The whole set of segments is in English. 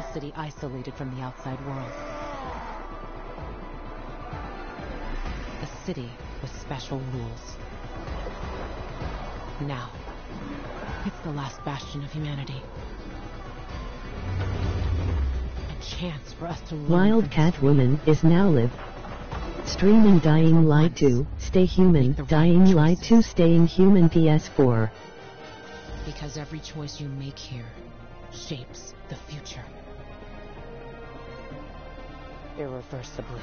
city isolated from the outside world. A city with special rules. Now, it's the last bastion of humanity. A chance for us to learn. Wildcat Woman is now live. Streaming Dying Light 2, Stay Human, Dying Light 2 Staying Human PS4. Because every choice you make here shapes the future. Irreversibly.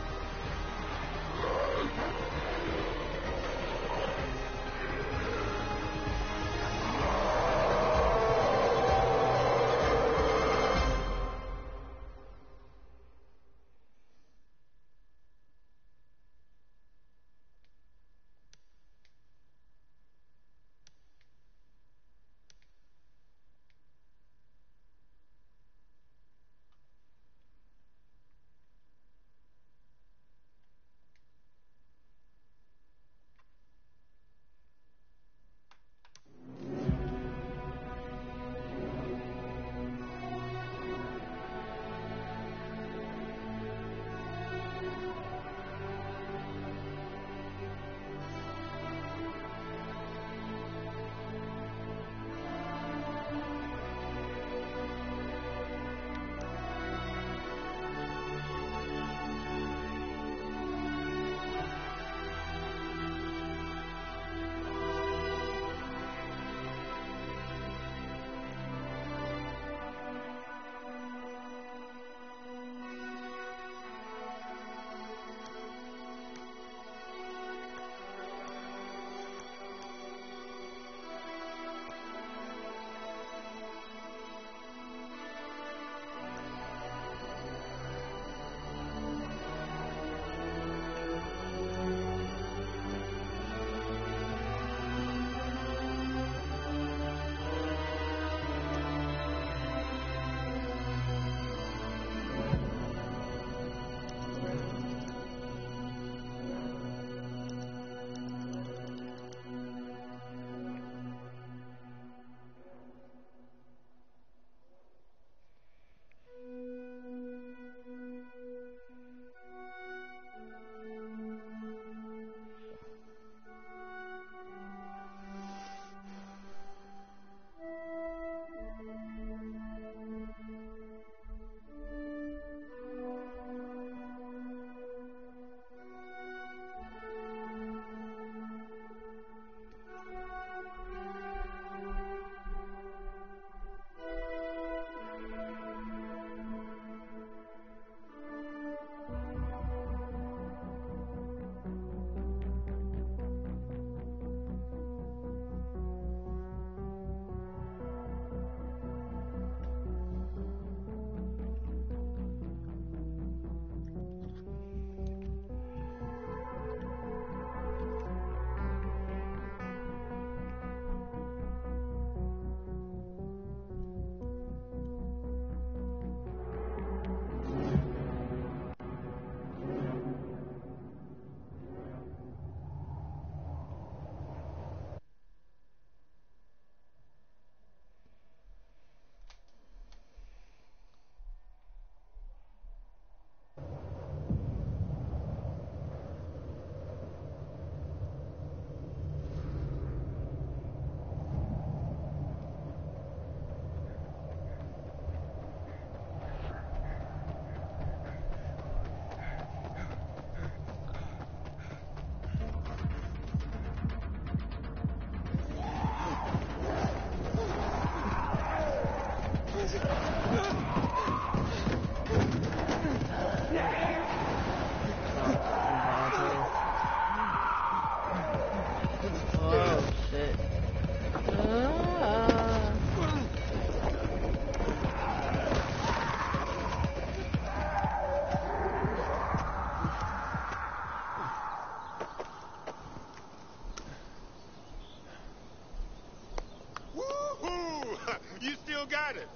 You still got it.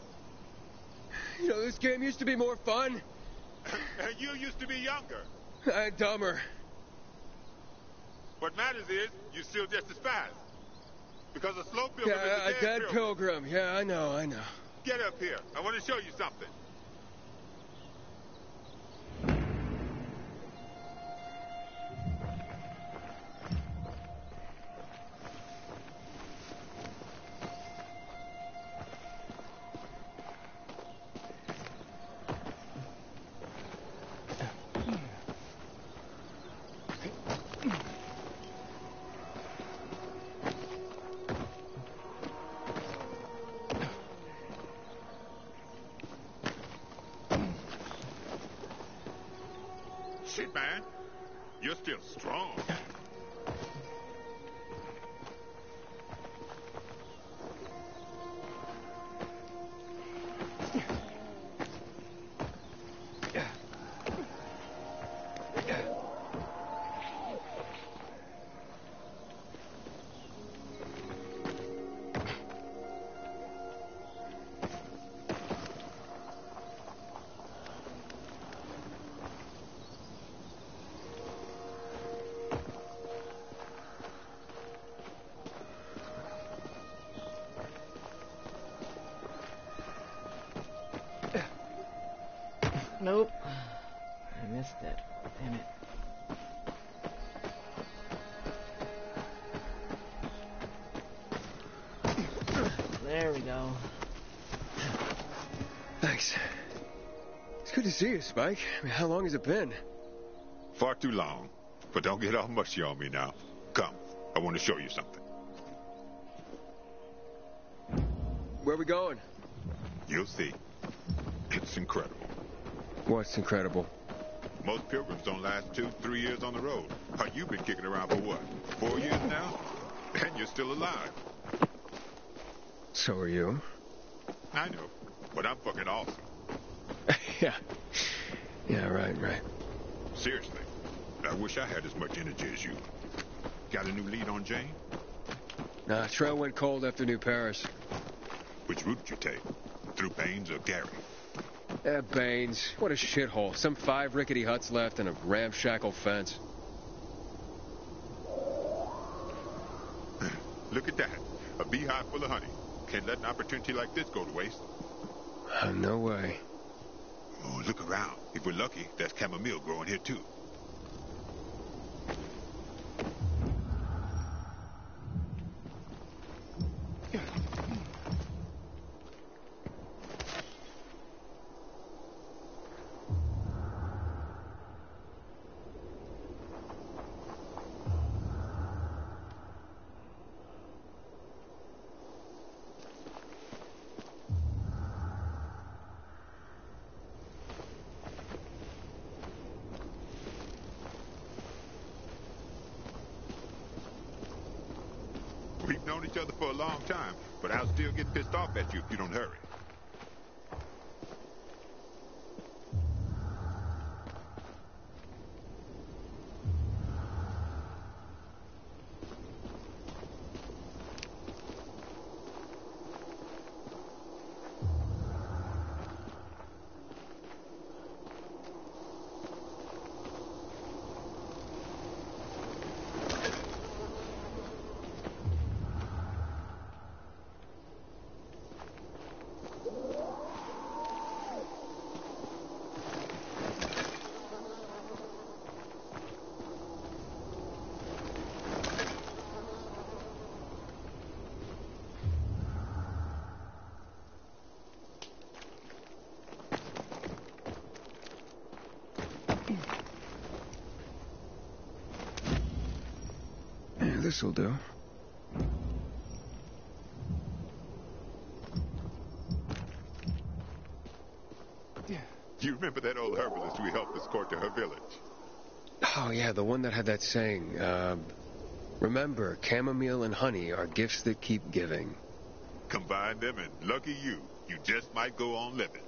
You know, this game used to be more fun. You used to be younger. And dumber. What matters is, you're still just as fast. Because a slow pilgrim Yeah, is a dead pilgrim. Yeah, I know. Get up here. I want to show you something. Shit, man. You're still strong. Nope. I missed it. Damn it. There we go. Thanks. It's good to see you, Spike. I mean, how long has it been? Far too long. But don't get all mushy on me now. Come. I want to show you something. Where are we going? You'll see. It's incredible. What's incredible? Most pilgrims don't last 2-3 years on the road. You've been kicking around for what? 4 years now? And you're still alive. So are you. I know. But I'm fucking awesome. Yeah. Yeah, right. Seriously. I wish I had as much energy as you. Got a new lead on Jane? Nah, trail went cold after New Paris. Which route did you take? Through Baines or Gary? Baines. What a shithole. Some 5 rickety huts left and a ramshackle fence. Look at that. A beehive full of honey. Can't let an opportunity like this go to waste. No way. Oh, look around. If we're lucky, there's chamomile growing here, too. We've known each other for a long time, but I'll still get pissed off at you if you don't hurry. This'll do. You remember that old herbalist we helped escort to her village? Oh, yeah, the one that had that saying, remember, chamomile and honey are gifts that keep giving. Combine them and lucky you just might go on living.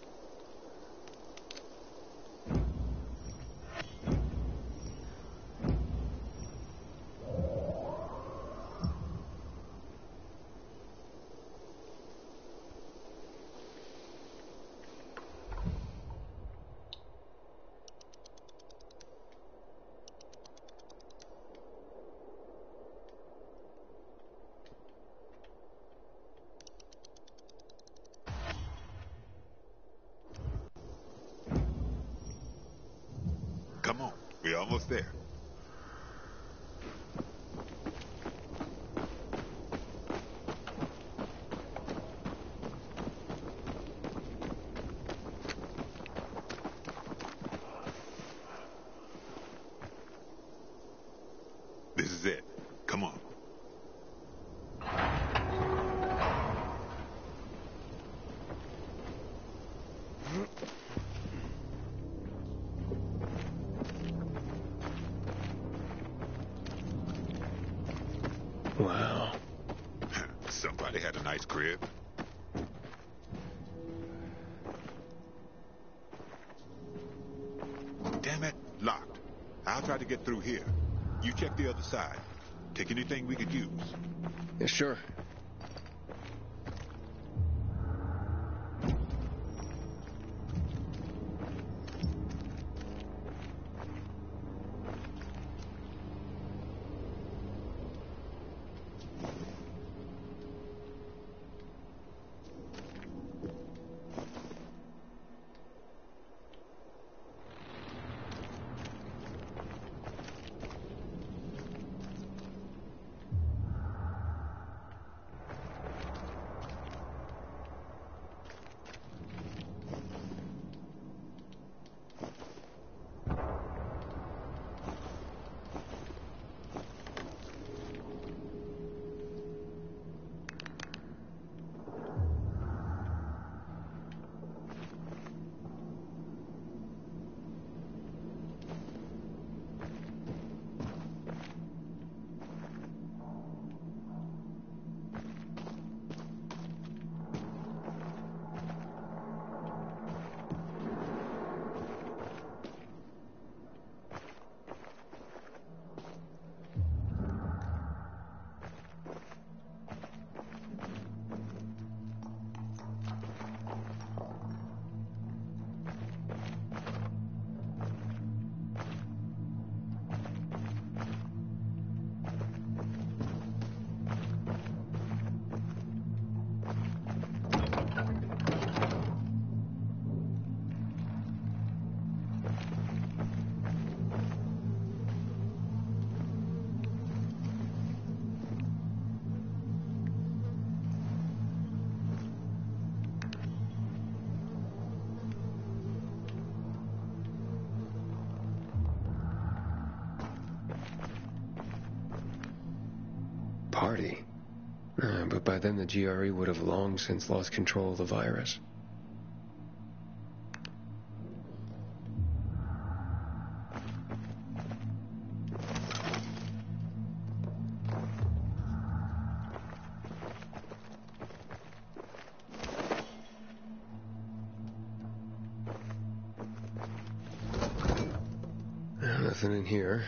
Come on, we're almost there. This is it. Come on. ahead. Damn it, locked. I'll try to get through here. You check the other side. Take anything we could use. Yeah, sure. Party. But by then the GRE would have long since lost control of the virus. Nothing in here.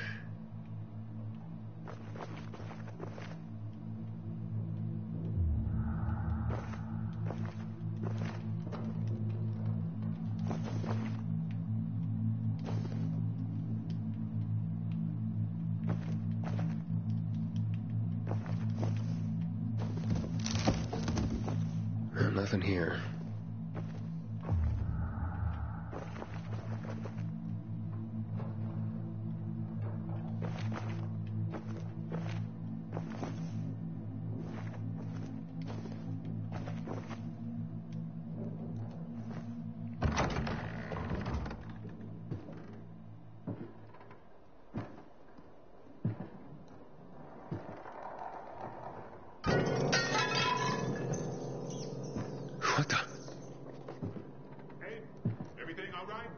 Nothing here. What the? Hey, everything all right?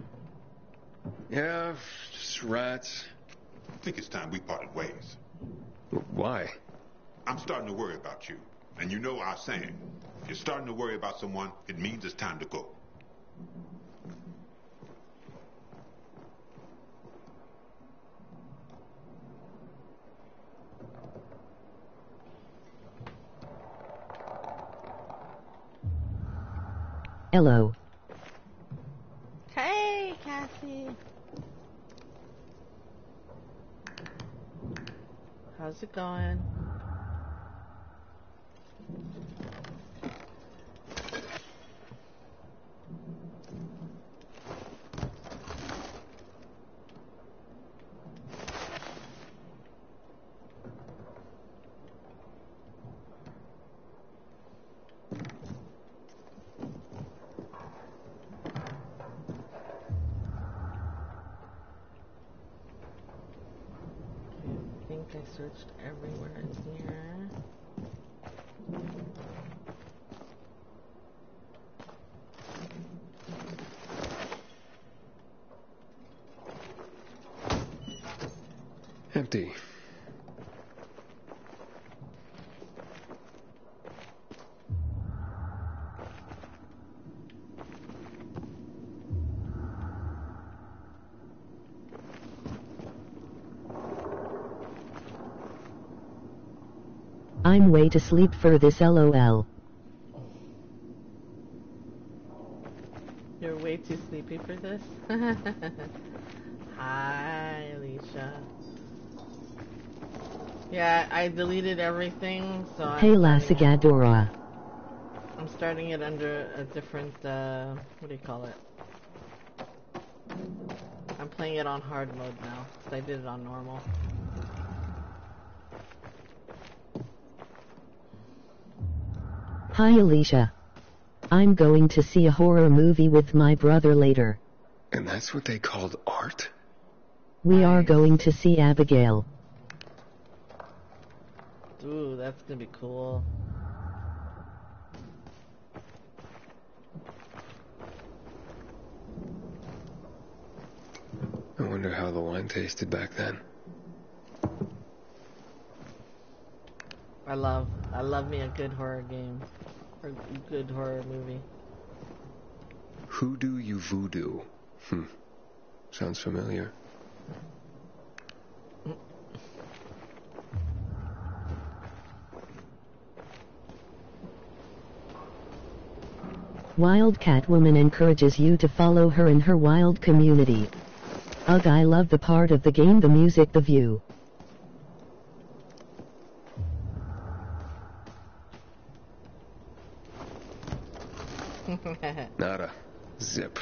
Yeah, just rats. I think it's time we parted ways. Why? I'm starting to worry about you. And you know our saying. If you're starting to worry about someone, it means it's time to go. Hello. Hey, Cassie. How's it going? I think I searched everywhere in here. Empty. I'm way to sleep for this LOL. You're way too sleepy for this? Hi, Alicia. Yeah, I deleted everything, so Hey Lasigadora. I'm starting it under a different, what do you call it? I'm playing it on hard mode now, because I did it on normal. Hi Alicia. I'm going to see a horror movie with my brother later. And that's what they called art? We are going to see Abigail. Ooh, that's gonna be cool. I wonder how the wine tasted back then. I love me a good horror game. Or a good horror movie. Who do you voodoo? Sounds familiar. Wildcat Woman encourages you to follow her in her wild community. Ugh, I love the part of the game, the music, the view. Nada. Zip.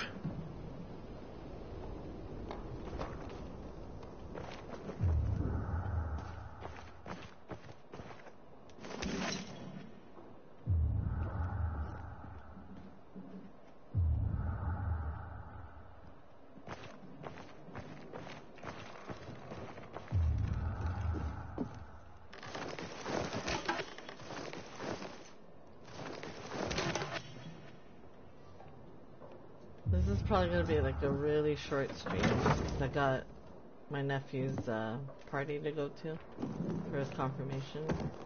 This is probably gonna be like a really short stream. I got my nephew's party to go to for his confirmation.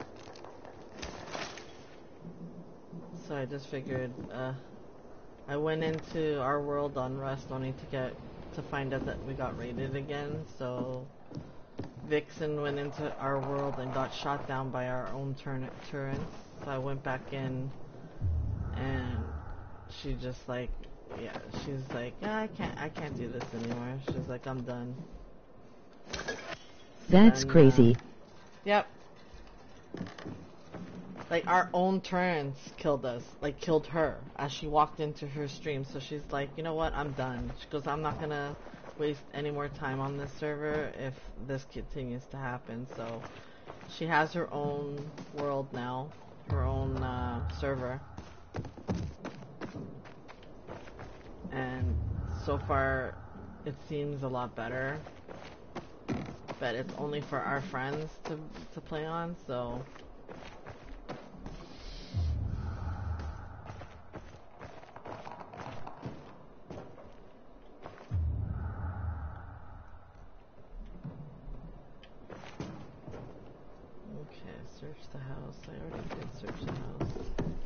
So I just figured I went into our world on Rust only to find out that we got raided again. So Vixen went into our world and got shot down by our own turrets. So I went back in and she just like, yeah, she's like, yeah, I can't do this anymore. She's like, I'm done. That's And, crazy. Yep. Like, our own turrets killed us. Like, killed her as she walked into her stream. So she's like, you know what? I'm done. She goes, I'm not gonna waste any more time on this server if this continues to happen. So she has her own world now. Her own server. And so far, it seems a lot better. But it's only for our friends to play on, so... Okay, search the house. I already did search the house.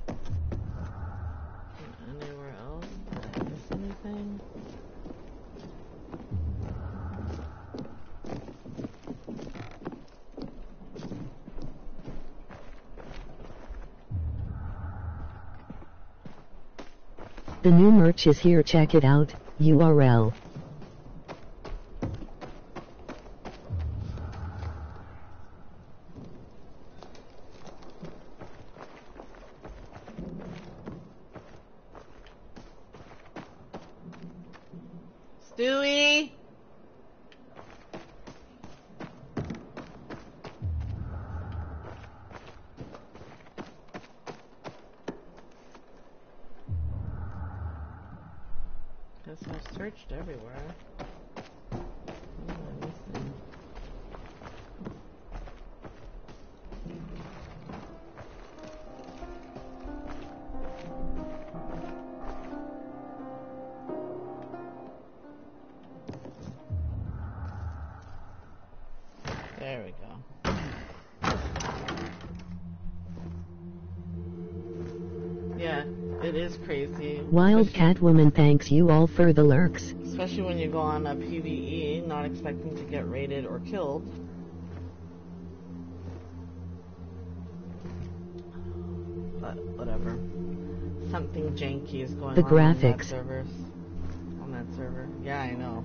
Anywhere else? Did I miss anything? The new merch is here, check it out, URL. Stewie! Guess I've searched everywhere. What am I missing? There we go. Yeah, it is crazy. Wildcat Woman thanks you all for the lurks. Especially when you go on a PvE, not expecting to get raided or killed. but whatever. Something janky is going The on graphics. On that server. Yeah, I know.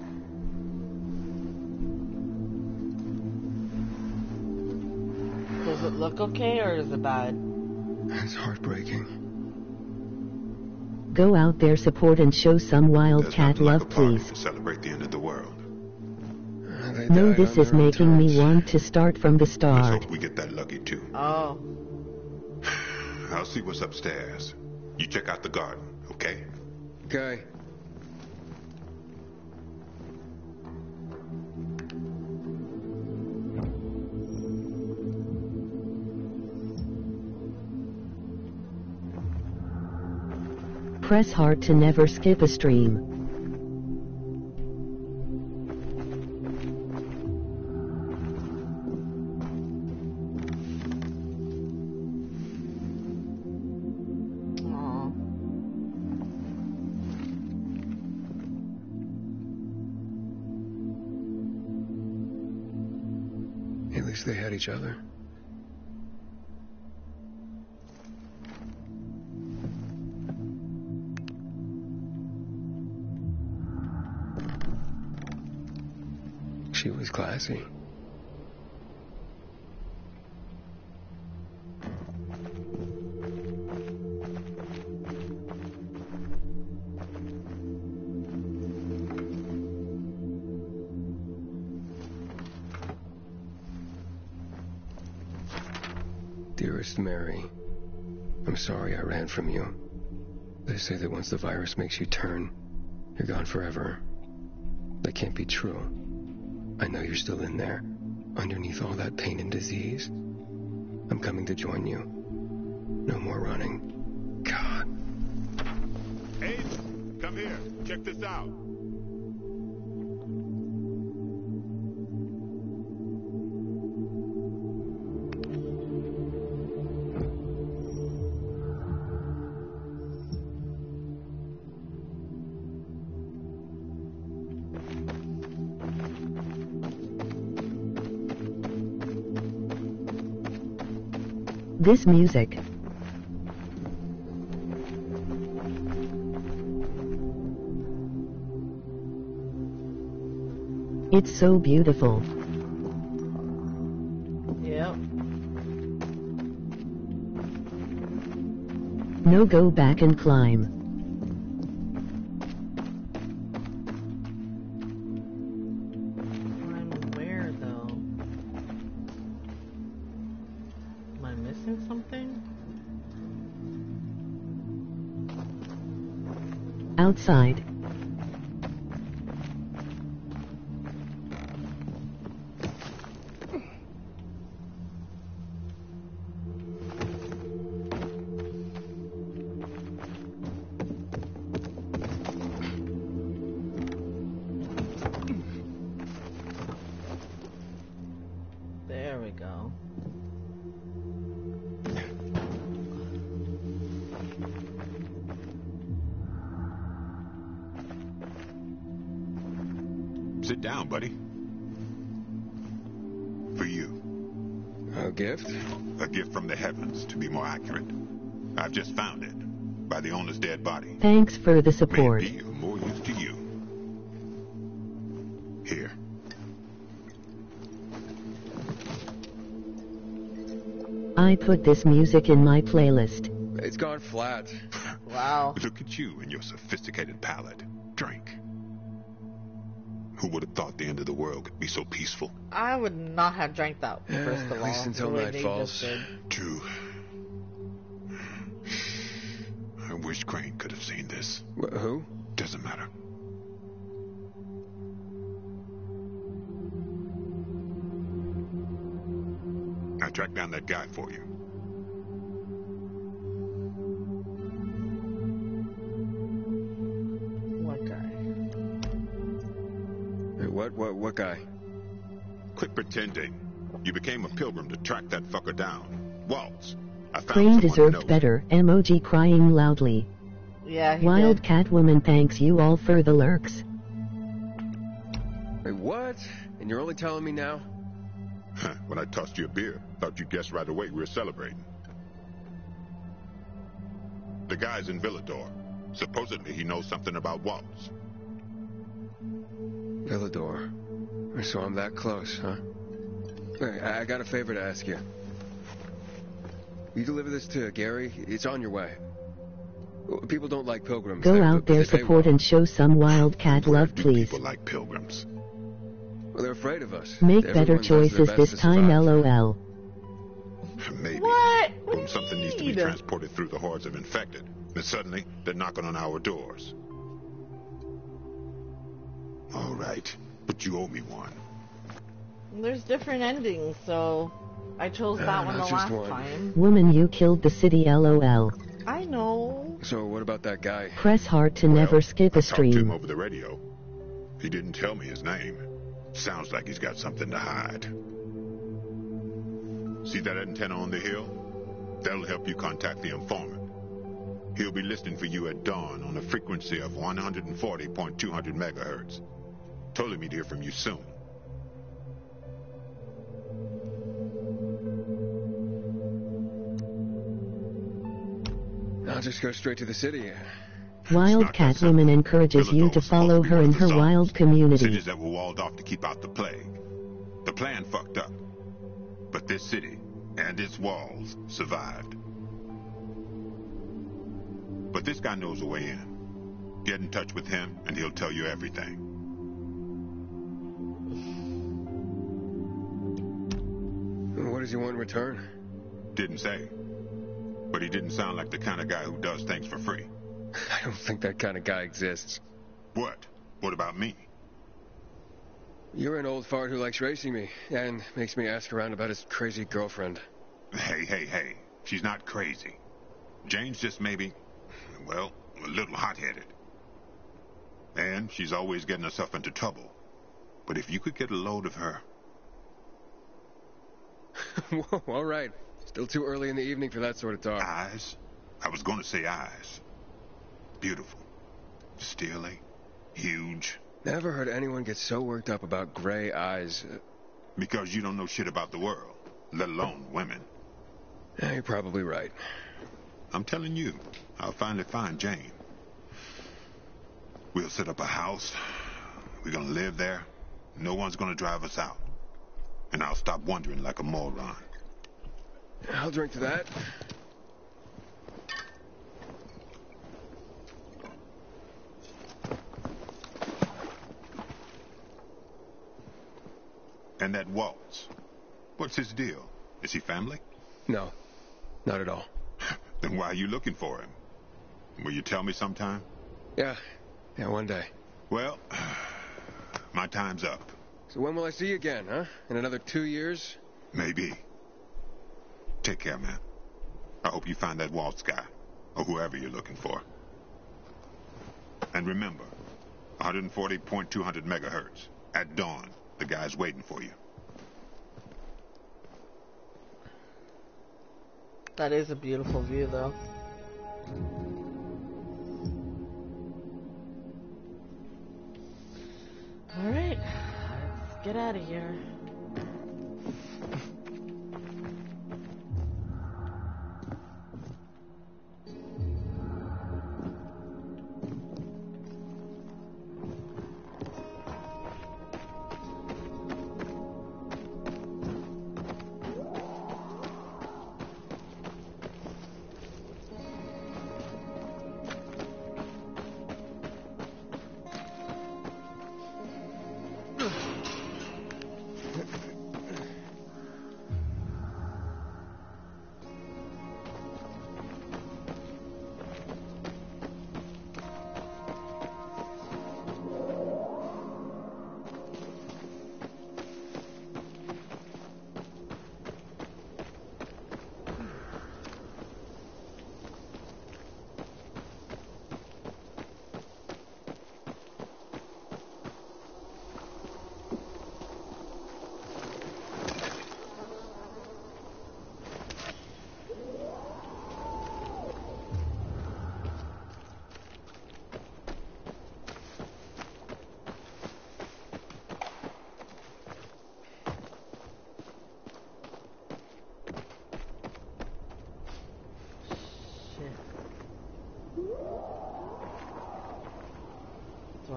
Does it look okay or is it bad? It's heartbreaking. Go out there, support and show some There's Wildcat nothing like love, a party please. to celebrate the end of the world. They No, died this on is their own making me terms. want to start from the Let's start. hope we get that lucky too. Oh. I'll see what's upstairs. You check out the garden, okay? Okay. Press hard to never skip a stream. Aw. At least they had each other. She was classy. Dearest Mary, I'm sorry I ran from you. They say that once the virus makes you turn, you're gone forever. That can't be true. I know you're still in there, underneath all that pain and disease. I'm coming to join you. No more running. God. Ace, come here. Check this out. This music. It's so beautiful. Yep. No, go back and climb. I'm where though? Am I missing something? Outside. There we go. Sit down, buddy. For you. A gift? A gift from the heavens, to be more accurate. I've just found it. By the owner's dead body. Thanks for the May support. it be of more use to you. Here. I put this music in my playlist. It's gone flat. Wow. Look at you and your sophisticated palate. Drink. Who would have thought the end of the world could be so peaceful? I would not have drank that first of At all. least until the way night they falls. just did. True. I wish Crane could have seen this. Who? Doesn't matter. I tracked down that guy for you. What guy? What guy? Quit pretending. You became a pilgrim to track that fucker down. Waltz. I found Crane someone who deserved knows. better. Emoji crying loudly. Yeah, he Wild did. Catwoman thanks you all for the lurks. Wait, what? And you're only telling me now? When I tossed you a beer, thought you'd guess right away we were celebrating. The guy's in Villador. Supposedly he knows something about Waltz. Villador. So I'm that close, huh? Hey, I got a favor to ask you. You deliver this to Gary? It's on your way. People don't like pilgrims. Go out there, support, and show some Wildcat love, please. People like pilgrims. Well, they're afraid of us. Make better choices this time, LOL. Maybe. What? When something needs to be transported through the hordes of infected, and suddenly they're knocking on our doors. All right, but you owe me one. There's different endings, so I chose that one the last time. Woman, you killed the city, LOL. I know. So what about that guy? Press hard to never skip a I talked to him stream. over the radio. He didn't tell me his name. Sounds like he's got something to hide. See that antenna on the hill? That'll help you contact the informant. He'll be listening for you at dawn on a frequency of 140.200 megahertz. Told him he'd hear from you soon. I'll just go straight to the city. Wildcat Woman encourages you to follow her in her wild community. Cities that were walled off to keep out the plague. The plan fucked up. But this city and its walls survived. But this guy knows a way in. Get in touch with him and he'll tell you everything. What does he want in return? Didn't say. But he didn't sound like the kind of guy who does things for free. I don't think that kind of guy exists. What? What about me? You're an old fart who likes racing me, and makes me ask around about his crazy girlfriend. Hey. She's not crazy. Jane's just maybe, well, a little hot-headed. And she's always getting herself into trouble. But if you could get a load of her... Whoa, all right. Still too early in the evening for that sort of talk. Eyes? I was going to say eyes. Beautiful. Steely. Huge. Never heard anyone get so worked up about gray eyes. Because you don't know shit about the world, let alone women. Yeah, you're probably right. I'm telling you, I'll finally find Jane. We'll set up a house. We're gonna live there. No one's gonna drive us out. And I'll stop wondering like a moron. I'll drink to that. And that Waltz. What's his deal? Is he family? No, not at all. Then why are you looking for him? Will you tell me sometime? Yeah, one day. Well, my time's up. So when will I see you again, huh? In another 2 years? Maybe. Take care, man. I hope you find that Waltz guy, or whoever you're looking for. And remember, 140.200 megahertz. At dawn, the guy's waiting for you. That is a beautiful view, though. Alright, let's get out of here.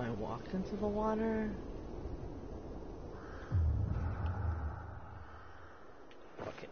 I walked into the water? Okay.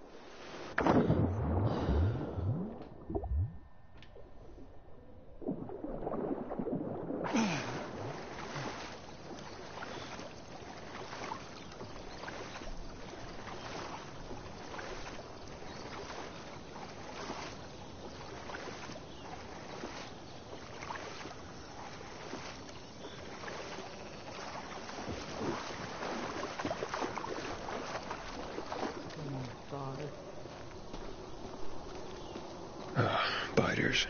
Biters.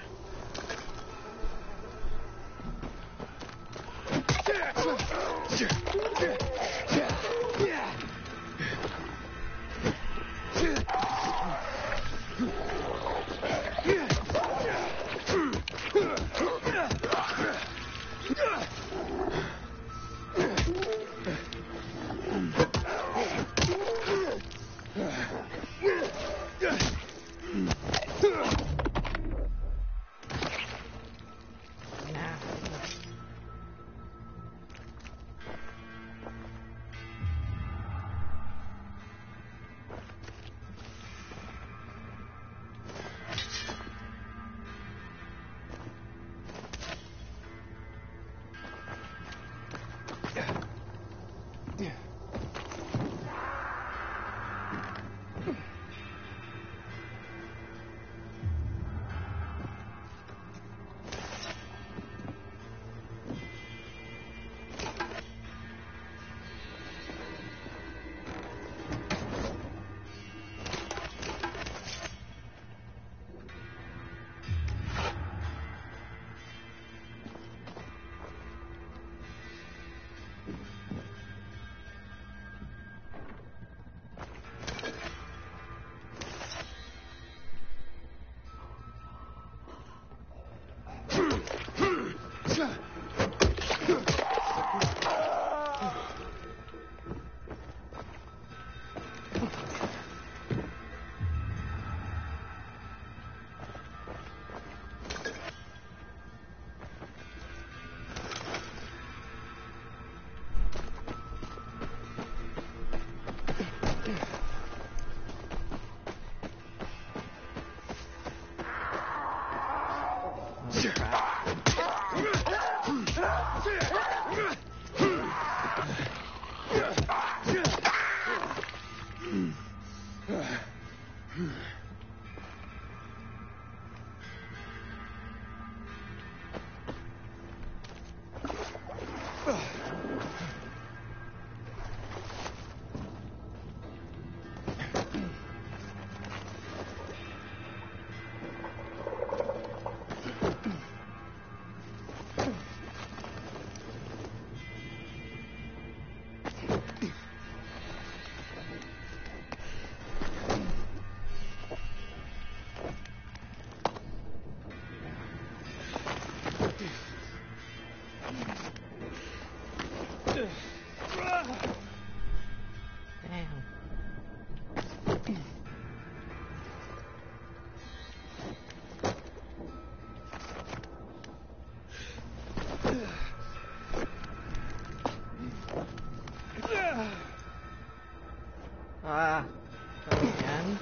Again?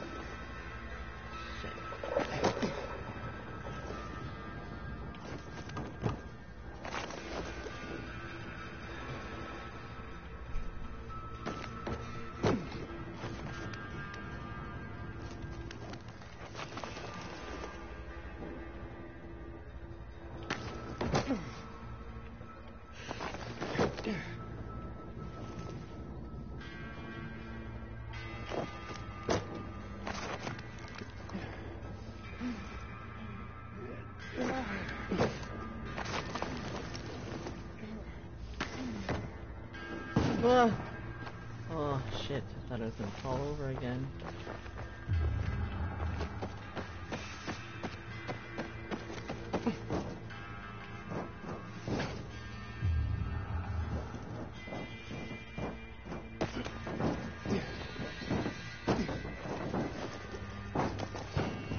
Oh shit, I thought I was gonna fall over again.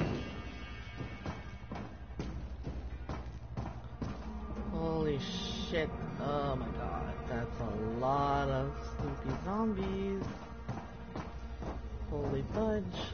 Holy shit. shit. Oh my god. That's a lot of sleepy zombies. Holy fudge.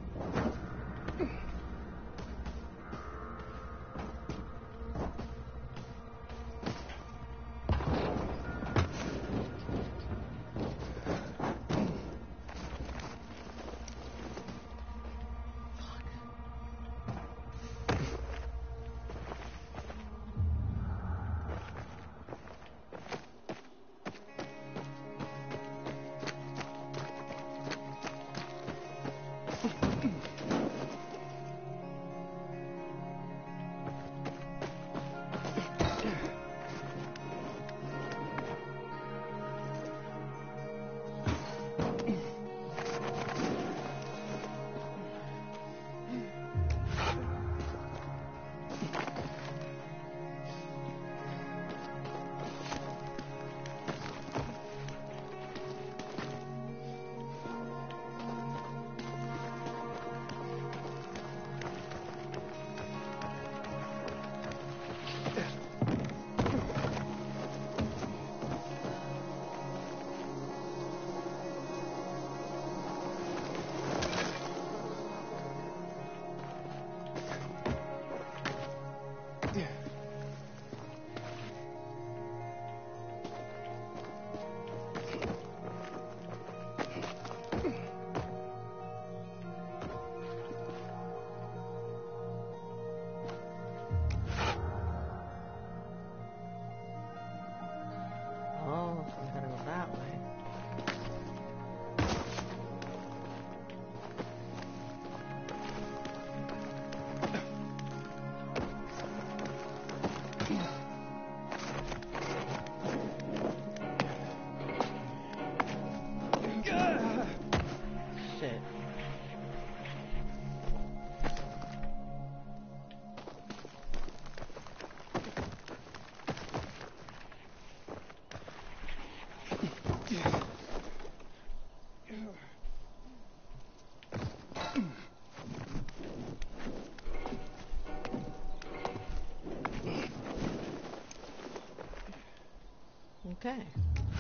Okay.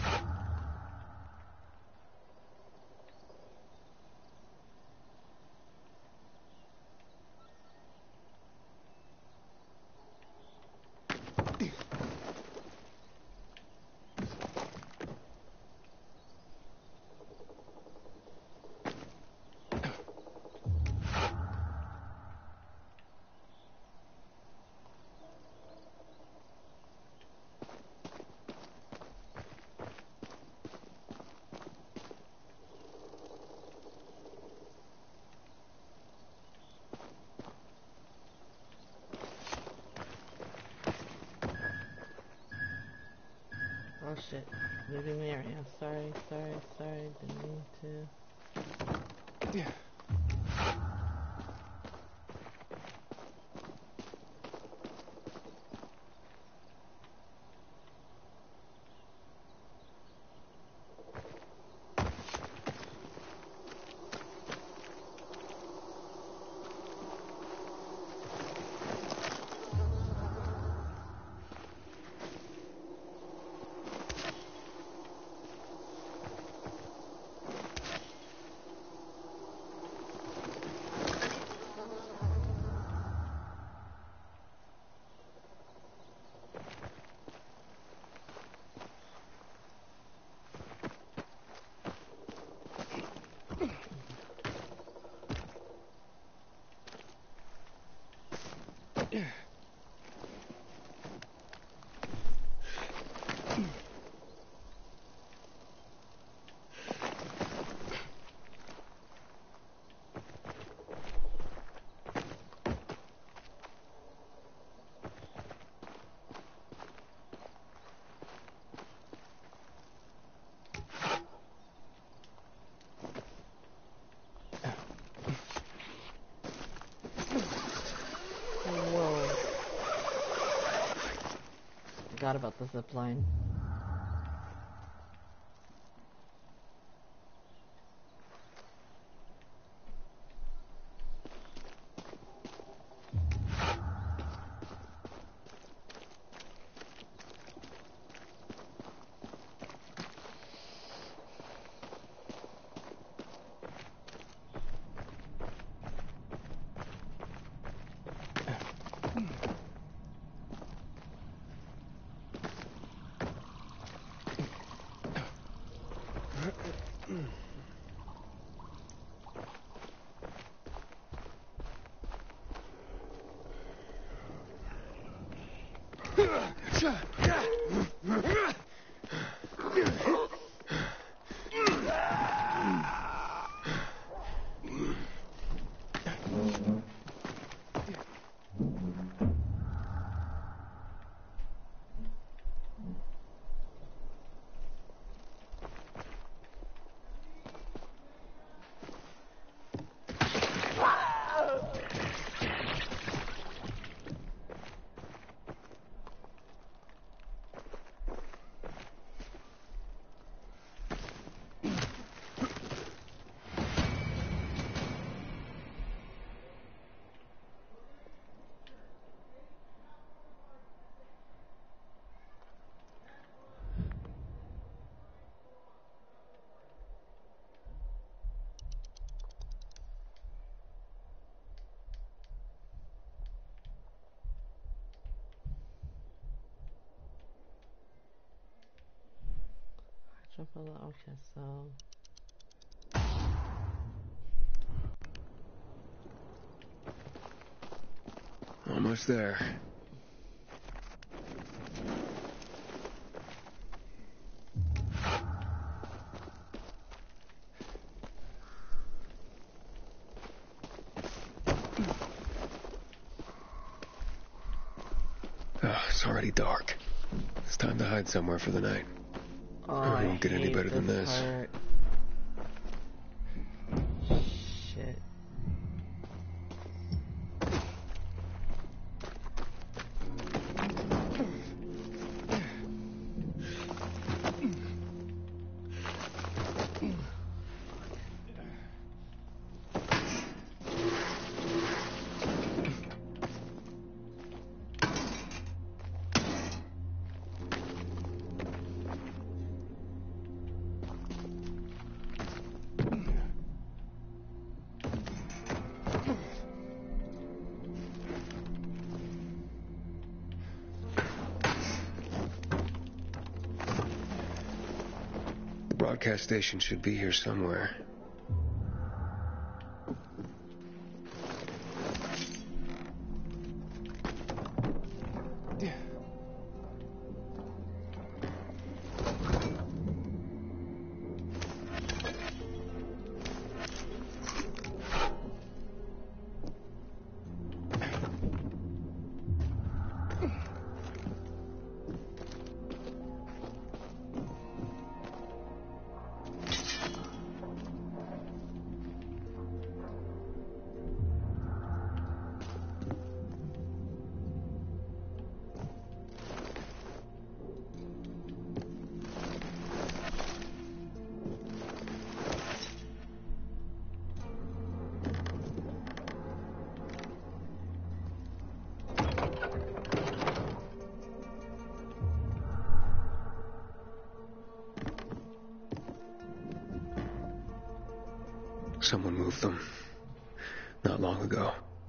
Oh shit, leaving the area. Sorry, didn't mean to. Yeah. Forgot about the zip line. Okay, so Almost there. Oh, it's already dark. It's time to hide somewhere for the night. I won't get any better than this. Part. Shit. The broadcast station should be here somewhere. Someone moved them. Not long ago.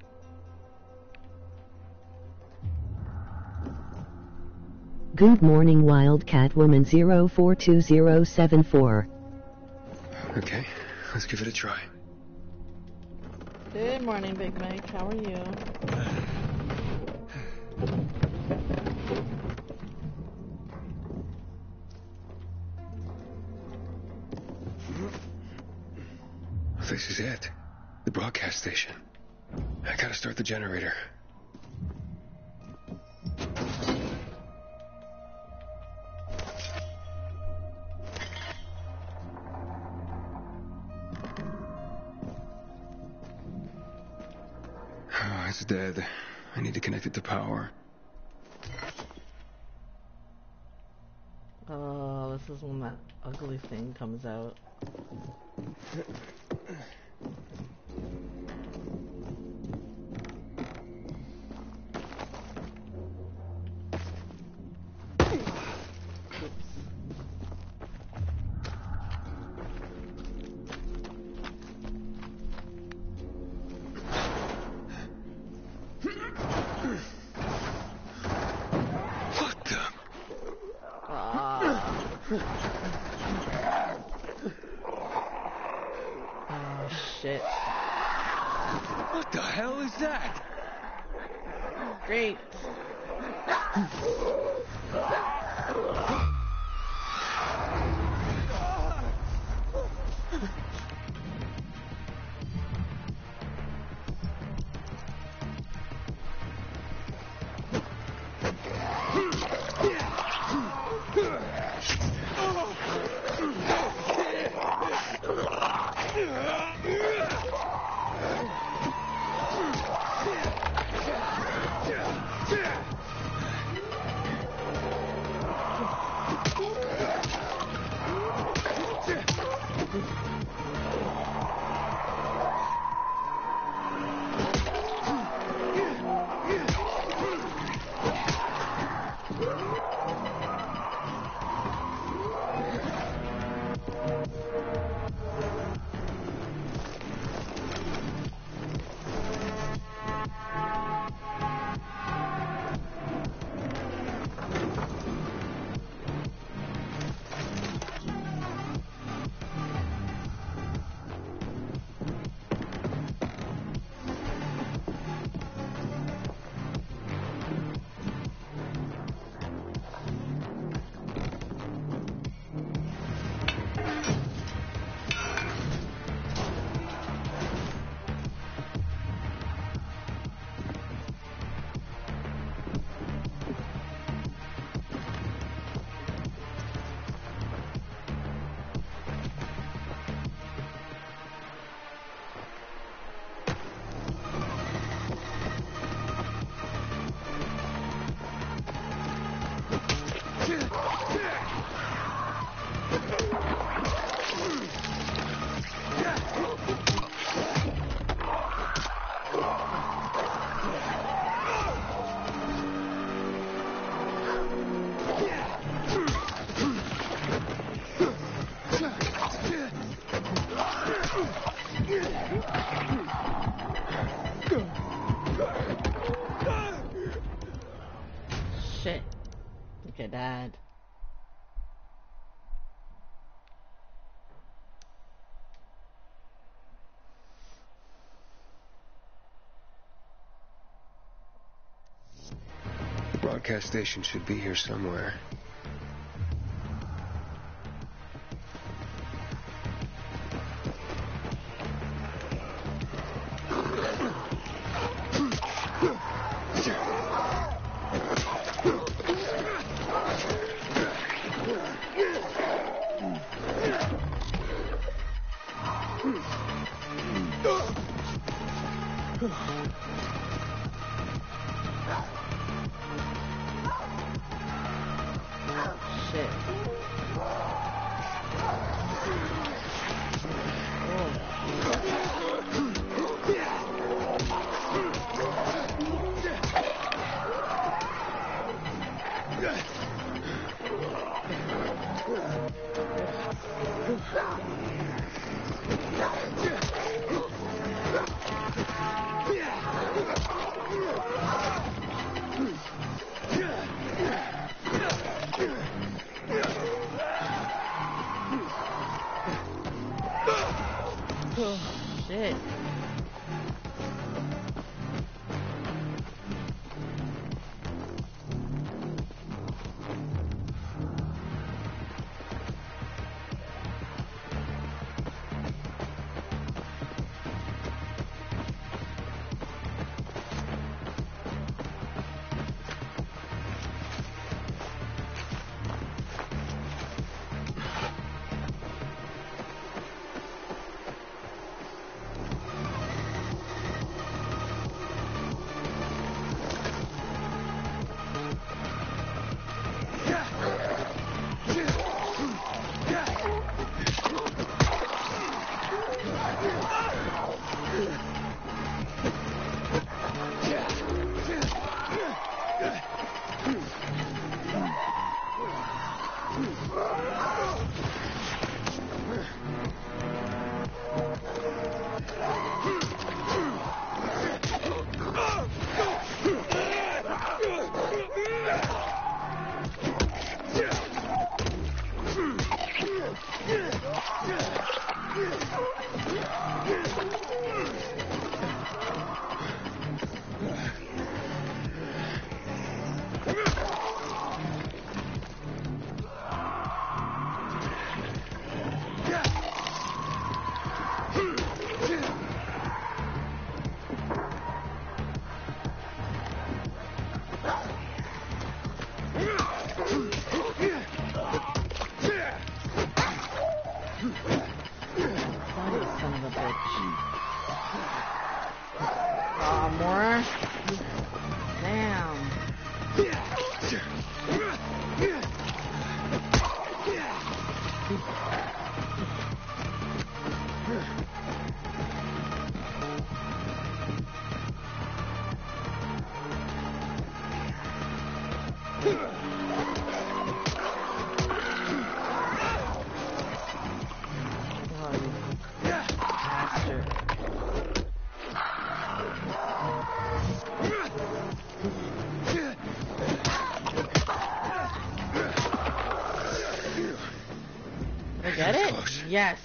Good morning, Wildcat Woman 042074. Okay, let's give it a try. Good morning, Big Mike. How are you? This is it. The broadcast station. I gotta start the generator. Oh, it's dead. I need to connect it to power. Oh, this is when that ugly thing comes out. Oh, shit. What the hell is that? Great. broadcast station should be here somewhere. Shit. More? Damn. Get it? Yes.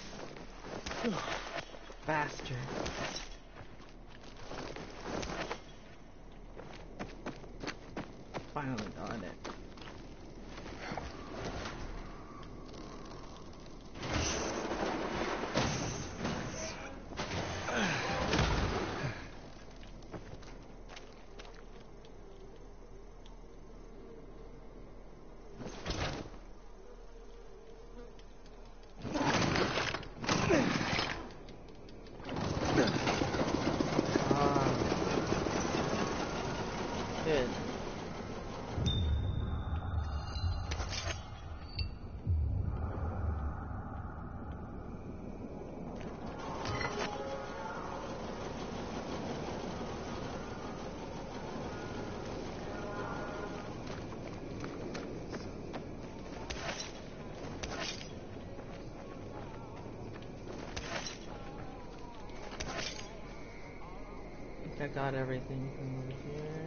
Bastard. Finally got it. Good. I got everything from over here.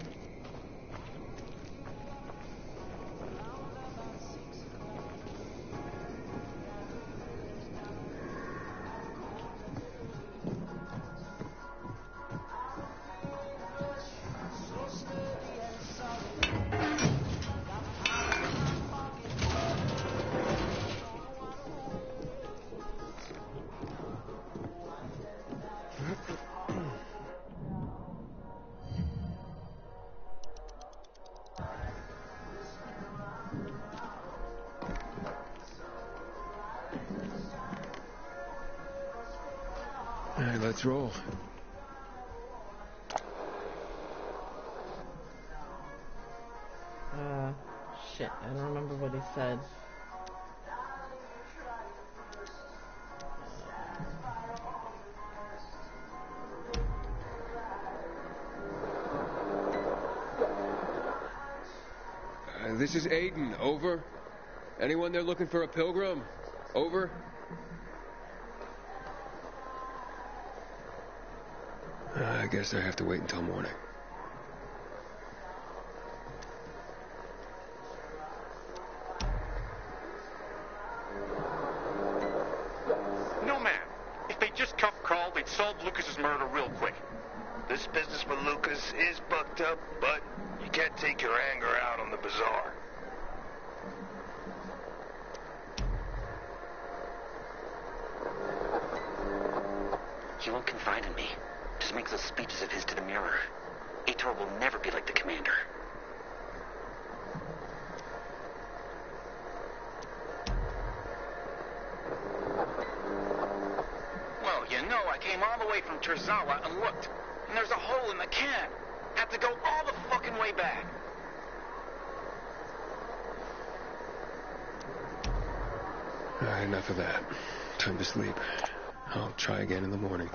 Let's roll. Shit, I don't remember what he said. This is Aiden, over. Anyone there looking for a pilgrim? Over. I guess I have to wait until morning. No, man. If they just cuffed Carl, they'd solve Lucas's murder real quick. This business with Lucas is bucked up, but you can't take your anger out on the Bazaar. He won't confide in me. Just makes those speeches of his to the mirror. Aitor will never be like the commander. Well, you know, I came all the way from Terzawa and looked, and there's a hole in the can. Had to go all the fucking way back. Enough of that. Time to sleep. I'll try again in the morning.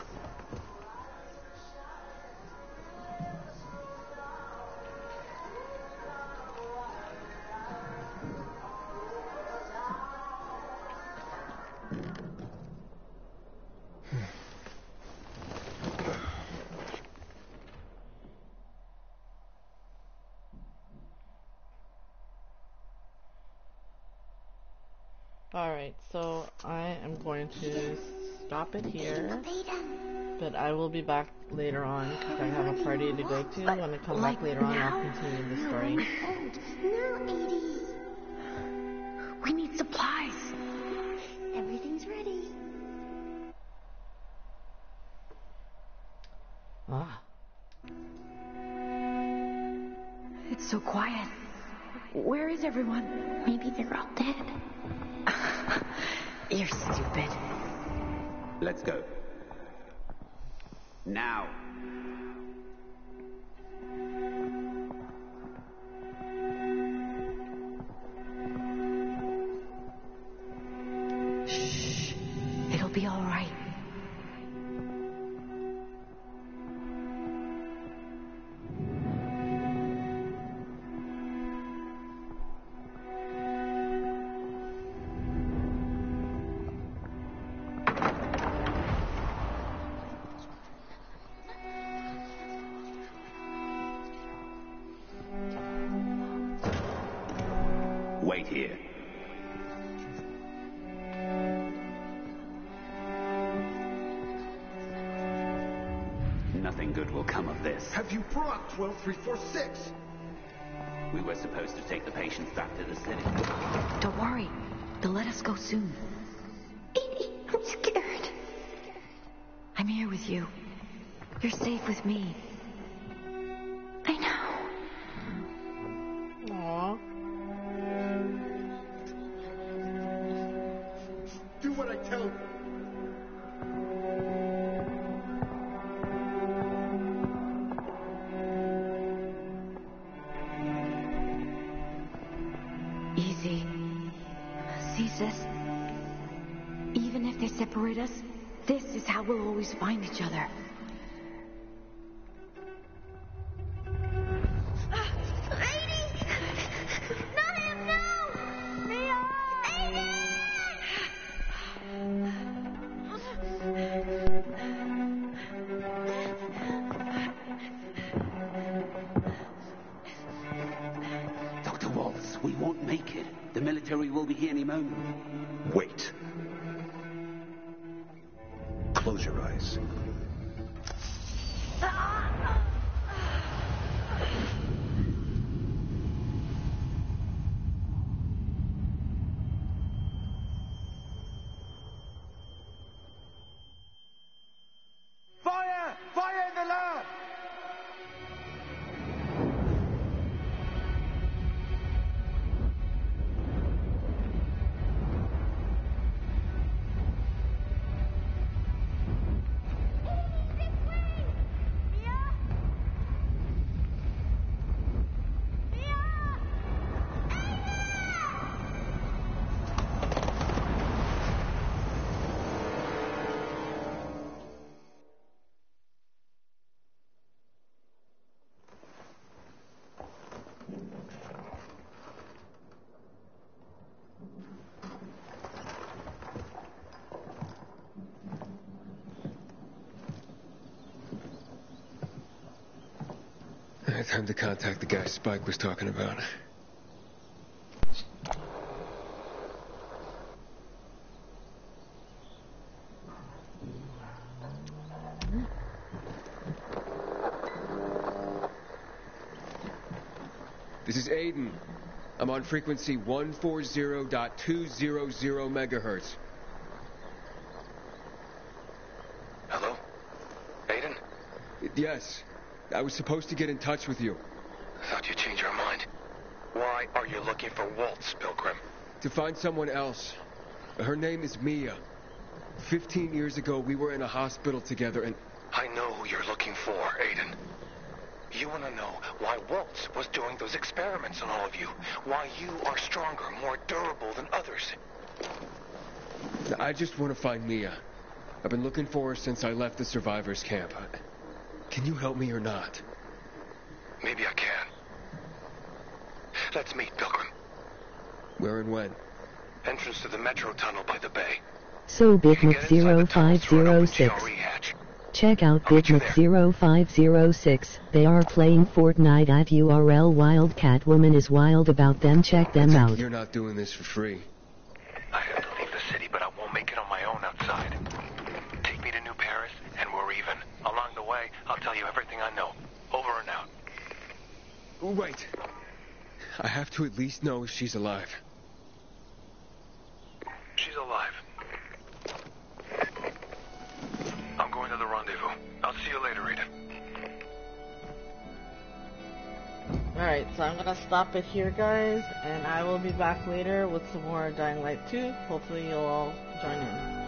Alright, so I am going to stop it here, but I will be back later on because I have a party to go to. When I come back later on, I'll continue the story. No, Edie. We need supplies. Everything's ready. It's so quiet. Where is everyone? Maybe they're all dead. You're stupid. Let's go. Now. Shh. It'll be all right. Wait here. Nothing good will come of this. Have you brought 12346? We were supposed to take the patients back to the city. Don't worry. They'll let us go soon. Edie, I'm scared. I'm here with you. You're safe with me. I know. Aww. Do what I tell you. Easy. See, sis? Even if they separate us, this is how we'll always find each other. Dr. Waltz, we won't make it. The military will be here any moment. Wait. Close your eyes. Fire! Fire in the lab! Time to contact the guy Spike was talking about. This is Aiden. I'm on frequency 140.200 megahertz. Hello? Aiden? Yes. I was supposed to get in touch with you. How'd you change your mind? Why are you looking for Waltz, Pilgrim? To find someone else. Her name is Mia. 15 years ago, we were in a hospital together and... I know who you're looking for, Aiden. You want to know why Waltz was doing those experiments on all of you. Why you are stronger, more durable than others. I just want to find Mia. I've been looking for her since I left the survivors' camp. Can you help me or not? Maybe I can. Let's meet, Pilgrim. Where and when? Entrance to the metro tunnel by the bay. So Bitmap 0506. Check out Bitmap 0506. They are playing Fortnite at URL Wildcat Woman is wild about them. Check them out. You're not doing this for free. I have to leave the city, but I won't make it on my own outside. Take me to New Paris, and we're even. Along the way, I'll tell you everything I know. Over and out. Wait. I have to at least know if she's alive. She's alive. I'm going to the rendezvous. I'll see you later, Aiden. Alright, so I'm gonna stop it here, guys, and I will be back later with some more Dying Light 2. Hopefully you'll all join in.